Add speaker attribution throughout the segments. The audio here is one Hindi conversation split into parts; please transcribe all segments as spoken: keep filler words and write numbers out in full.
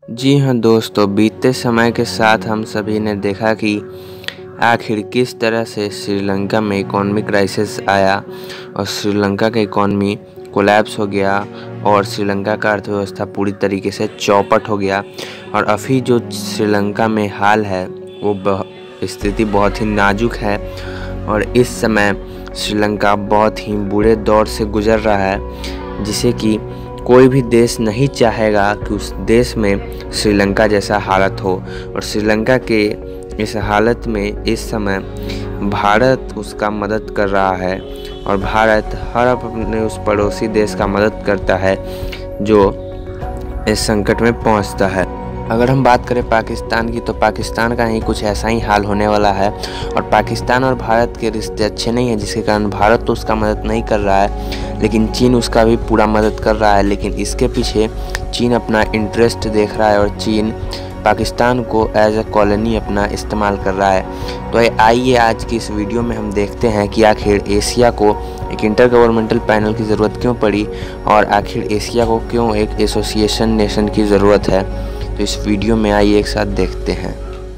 Speaker 1: जी हाँ दोस्तों, बीतते समय के साथ हम सभी ने देखा कि आखिर किस तरह से श्रीलंका में इकोनॉमिक क्राइसिस आया और श्रीलंका का इकोनॉमी कोलैप्स हो गया और श्रीलंका का अर्थव्यवस्था पूरी तरीके से चौपट हो गया। और अभी जो श्रीलंका में हाल है वो स्थिति बहुत ही नाजुक है और इस समय श्रीलंका बहुत ही बुरे दौर से गुजर रहा है, जिसे कि कोई भी देश नहीं चाहेगा कि उस देश में श्रीलंका जैसा हालत हो। और श्रीलंका के इस हालत में इस समय भारत उसका मदद कर रहा है और भारत हर अपने उस पड़ोसी देश का मदद करता है जो इस संकट में पहुंचता है। अगर हम बात करें पाकिस्तान की, तो पाकिस्तान का ही कुछ ऐसा ही हाल होने वाला है और पाकिस्तान और भारत के रिश्ते अच्छे नहीं हैं, जिसके कारण भारत तो उसका मदद नहीं कर रहा है, लेकिन चीन उसका भी पूरा मदद कर रहा है। लेकिन इसके पीछे चीन अपना इंटरेस्ट देख रहा है और चीन पाकिस्तान को एज ए कॉलोनी अपना इस्तेमाल कर रहा है। तो आइए आज की इस वीडियो में हम देखते हैं कि आखिर एशिया को एक इंटर गवर्नमेंटल पैनल की ज़रूरत क्यों पड़ी और आखिर एशिया को क्यों एक एसोसिएशन नेशन की ज़रूरत है। तो इस वीडियो में आइए एक साथ देखते हैं।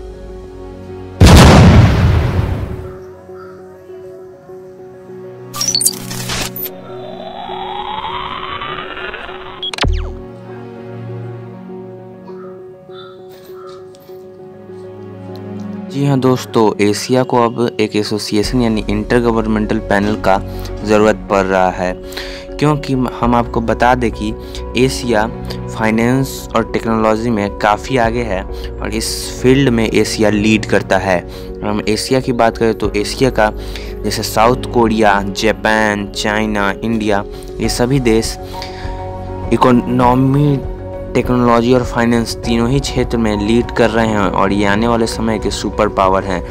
Speaker 1: जी हाँ दोस्तों, एशिया को अब एक एसोसिएशन यानी इंटर गवर्नमेंटल पैनल का ज़रूरत पड़ रहा है, क्योंकि हम आपको बता दें कि एशिया फाइनेंस और टेक्नोलॉजी में काफ़ी आगे है और इस फील्ड में एशिया लीड करता है। हम एशिया की बात करें तो एशिया का जैसे South Korea, Japan, China, India, ये सभी देश इकोनॉमी, टेक्नोलॉजी और फाइनेंस तीनों ही क्षेत्र में लीड कर रहे हैं और ये आने वाले समय के सुपर पावर हैं।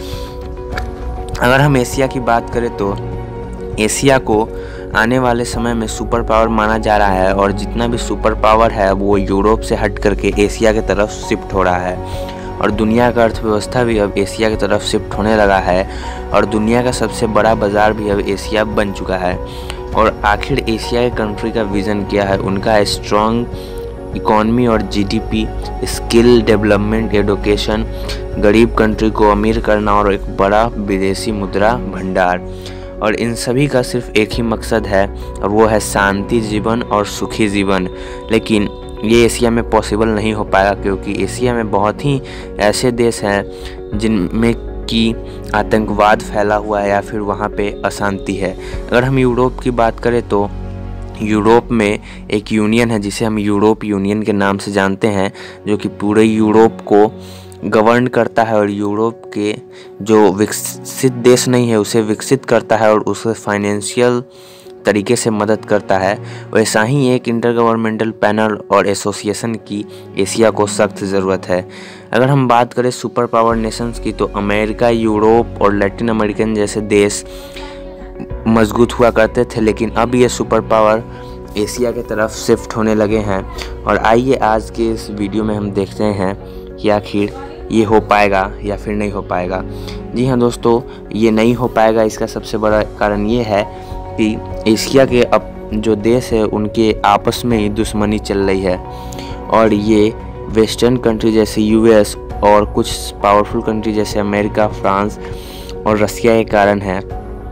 Speaker 1: अगर हम एशिया की बात करें तो एशिया को आने वाले समय में सुपर पावर माना जा रहा है और जितना भी सुपर पावर है वो यूरोप से हट करके एशिया की तरफ शिफ्ट हो रहा है और दुनिया का अर्थव्यवस्था भी अब एशिया की तरफ शिफ्ट होने लगा है और दुनिया का सबसे बड़ा बाज़ार भी अब एशिया बन चुका है। और आखिर एशिया के कंट्री का विज़न क्या है? उनका है स्ट्रॉन्ग इकॉनमी और जीडीपी, स्किल डेवलपमेंट, एडुकेशन, गरीब कंट्री को अमीर करना और एक बड़ा विदेशी मुद्रा भंडार। और इन सभी का सिर्फ एक ही मकसद है और वो है शांति जीवन और सुखी जीवन। लेकिन ये एशिया में पॉसिबल नहीं हो पाएगा, क्योंकि एशिया में बहुत ही ऐसे देश हैं जिनमें कि आतंकवाद फैला हुआ है या फिर वहाँ पे अशांति है। अगर हम यूरोप की बात करें तो यूरोप में एक यूनियन है जिसे हम यूरोप यूनियन के नाम से जानते हैं, जो कि पूरे यूरोप को गवर्न करता है और यूरोप के जो विकसित देश नहीं है उसे विकसित करता है और उसे फाइनेंशियल तरीके से मदद करता है। वैसा ही एक इंटर गवर्नमेंटल पैनल और एसोसिएशन की एशिया को सख्त ज़रूरत है। अगर हम बात करें सुपर पावर नेशंस की, तो अमेरिका, यूरोप और लैटिन अमेरिकन जैसे देश मजबूत हुआ करते थे, लेकिन अब ये सुपर पावर एशिया की तरफ शिफ्ट होने लगे हैं। और आइए आज के इस वीडियो में हम देखते हैं कि आखिर ये हो पाएगा या फिर नहीं हो पाएगा। जी हाँ दोस्तों, ये नहीं हो पाएगा। इसका सबसे बड़ा कारण ये है कि एशिया के अब जो देश है उनके आपस में ही दुश्मनी चल रही है और ये वेस्टर्न कंट्री जैसे यूएस और कुछ पावरफुल कंट्री जैसे अमेरिका, फ्रांस और रसिया के कारण है।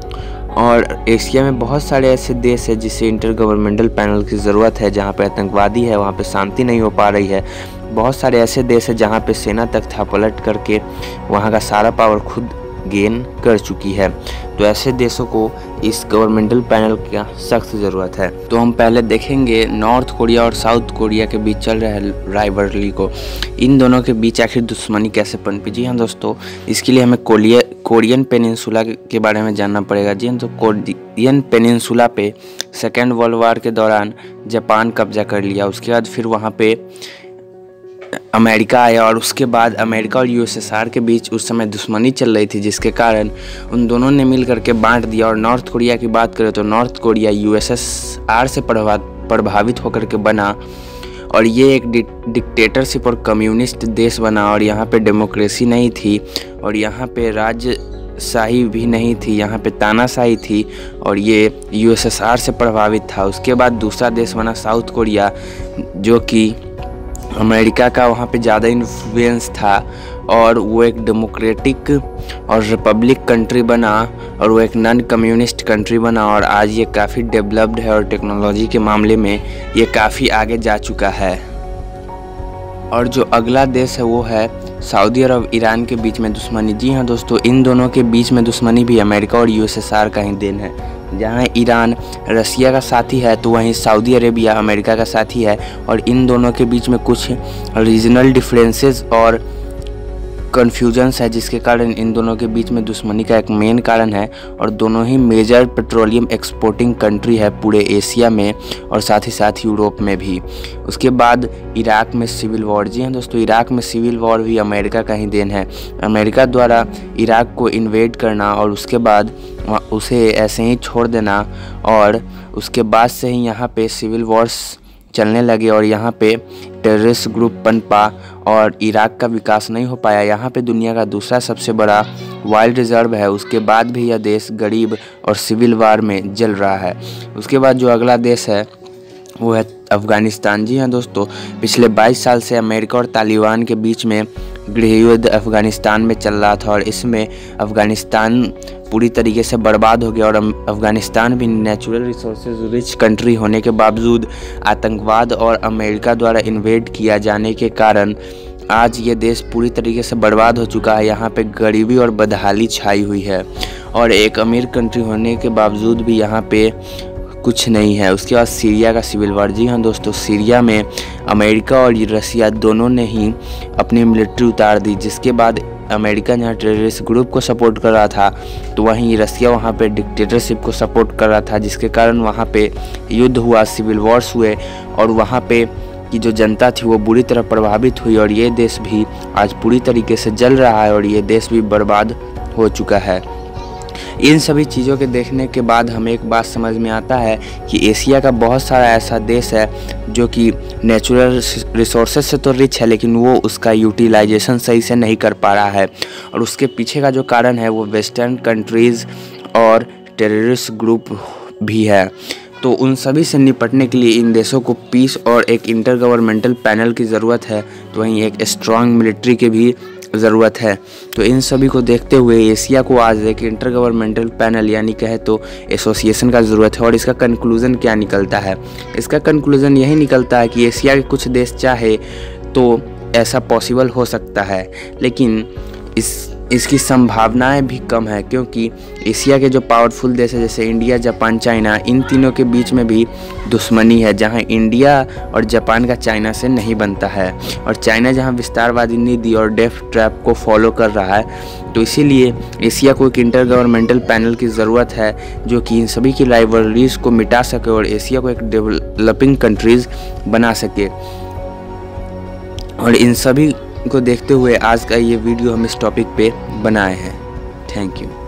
Speaker 1: और एशिया में बहुत सारे ऐसे देश हैं जिसे इंटर गवर्नमेंटल पैनल की ज़रूरत है। जहाँ पे आतंकवादी है वहाँ पे शांति नहीं हो पा रही है। बहुत सारे ऐसे देश हैं जहाँ पे सेना तक था पलट करके वहाँ का सारा पावर खुद गेन कर चुकी है। तो ऐसे देशों को इस गवर्नमेंटल पैनल की सख्त ज़रूरत है। तो हम पहले देखेंगे नॉर्थ कोरिया और साउथ कोरिया के बीच चल रहे राइवलरी को, इन दोनों के बीच आखिर दुश्मनी कैसे पनपी। जी हाँ दोस्तों, इसके लिए हमें कोरिया कोरियन पेनिनसुला के बारे में जानना पड़ेगा। जी हाँ, तो कोरियन पेनिनसुला पे सेकेंड वर्ल्ड वार के दौरान जापान कब्जा कर लिया। उसके बाद फिर वहाँ पे अमेरिका आया और उसके बाद अमेरिका और यूएसएसआर के बीच उस समय दुश्मनी चल रही थी, जिसके कारण उन दोनों ने मिल करके बांट दिया। और नॉर्थ कोरिया की बात करें तो नॉर्थ कोरिया यूएसएसआर से प्रभावित होकर के बना और ये एक डिक्टेटरशिप और कम्युनिस्ट देश बना और यहाँ पे डेमोक्रेसी नहीं थी और यहाँ पे राजशाही भी नहीं थी, यहाँ पे तानाशाही थी और ये यूएसएसआर से प्रभावित था। उसके बाद दूसरा देश बना साउथ कोरिया, जो कि अमेरिका का वहाँ पे ज़्यादा इन्फ्लुएंस था और वो एक डेमोक्रेटिक और रिपब्लिक कंट्री बना और वो एक नॉन कम्युनिस्ट कंट्री बना और आज ये काफ़ी डेवलप्ड है और टेक्नोलॉजी के मामले में ये काफ़ी आगे जा चुका है। और जो अगला देश है वो है सऊदी अरब ईरान के बीच में दुश्मनी। जी हाँ दोस्तों, इन दोनों के बीच में दुश्मनी भी अमेरिका और यूएसएसआर का ही देन है। जहाँ ईरान रसिया का साथी है तो वहीं सऊदी अरेबिया अमेरिका का साथी है और इन दोनों के बीच में कुछ रीजनल डिफरेंसेस और कन्फ्यूजन्स है जिसके कारण इन दोनों के बीच में दुश्मनी का एक मेन कारण है। और दोनों ही मेजर पेट्रोलियम एक्सपोर्टिंग कंट्री है पूरे एशिया में और साथ ही साथ यूरोप में भी। उसके बाद इराक में सिविल वॉर। जी हाँ दोस्तों, इराक में सिविल वॉर भी अमेरिका का ही देन है। अमेरिका द्वारा इराक को इन्वेड करना और उसके बाद उसे ऐसे ही छोड़ देना और उसके बाद से ही यहाँ पे सिविल वॉर्स चलने लगे और यहाँ पे टेररिस्ट ग्रुप पनपा और इराक का विकास नहीं हो पाया। यहाँ पे दुनिया का दूसरा सबसे बड़ा वाइल्ड रिजर्व है, उसके बाद भी यह देश गरीब और सिविल वार में जल रहा है। उसके बाद जो अगला देश है वो है अफ़गानिस्तान। जी हाँ दोस्तों, पिछले बाईस साल से अमेरिका और तालिबान के बीच में गृह युद्ध अफ़गानिस्तान में चल रहा था और इसमें अफ़गानिस्तान पूरी तरीके से बर्बाद हो गया और अफ़गानिस्तान भी नेचुरल रिसोर्सेज रिच कंट्री होने के बावजूद आतंकवाद और अमेरिका द्वारा इन्वेड किया जाने के कारण आज ये देश पूरी तरीके से बर्बाद हो चुका है। यहाँ पे गरीबी और बदहाली छाई हुई है और एक अमीर कंट्री होने के बावजूद भी यहाँ पे कुछ नहीं है। उसके बाद सीरिया का सिविल वार। जी हाँ दोस्तों, सीरिया में अमेरिका और रसिया दोनों ने ही अपनी मिलिट्री उतार दी, जिसके बाद अमेरिका जहाँ टेररिस्ट ग्रुप को सपोर्ट कर रहा था तो वहीं रसिया वहाँ पे डिक्टेटरशिप को सपोर्ट कर रहा था, जिसके कारण वहाँ पे युद्ध हुआ, सिविल वॉर्स हुए और वहाँ पे की जो जनता थी वो बुरी तरह प्रभावित हुई और ये देश भी आज पूरी तरीके से जल रहा है और ये देश भी बर्बाद हो चुका है। इन सभी चीज़ों के देखने के बाद हमें एक बात समझ में आता है कि एशिया का बहुत सारा ऐसा देश है जो कि नेचुरल रिसोर्सेज से तो रिच है लेकिन वो उसका यूटिलाइजेशन सही से नहीं कर पा रहा है और उसके पीछे का जो कारण है वो वेस्टर्न कंट्रीज़ और टेररिस्ट ग्रुप भी है। तो उन सभी से निपटने के लिए इन देशों को पीस और एक इंटर गवर्नमेंटल पैनल की ज़रूरत है, तो वहीं एक स्ट्रॉन्ग मिलिट्री की भी ज़रूरत है। तो इन सभी को देखते हुए एशिया को आज एक इंटर गवर्नमेंटल पैनल यानी कहे तो एसोसिएशन का ज़रूरत है। और इसका कंक्लूज़न क्या निकलता है? इसका कंक्लूज़न यही निकलता है कि एशिया के कुछ देश चाहे तो ऐसा पॉसिबल हो सकता है, लेकिन इस इसकी संभावनाएं भी कम है क्योंकि एशिया के जो पावरफुल देश है जैसे इंडिया, जापान, चाइना, इन तीनों के बीच में भी दुश्मनी है, जहां इंडिया और जापान का चाइना से नहीं बनता है और चाइना जहां विस्तारवादी नीति और डेथ ट्रैप को फॉलो कर रहा है। तो इसीलिए एशिया को एक इंटर गवर्नमेंटल पैनल की ज़रूरत है जो कि इन सभी की राइवलरीज को मिटा सके और एशिया को एक डेवलपिंग कंट्रीज़ बना सके। और इन सभी को देखते हुए आज का ये वीडियो हम इस टॉपिक पे बनाए हैं। Thank you.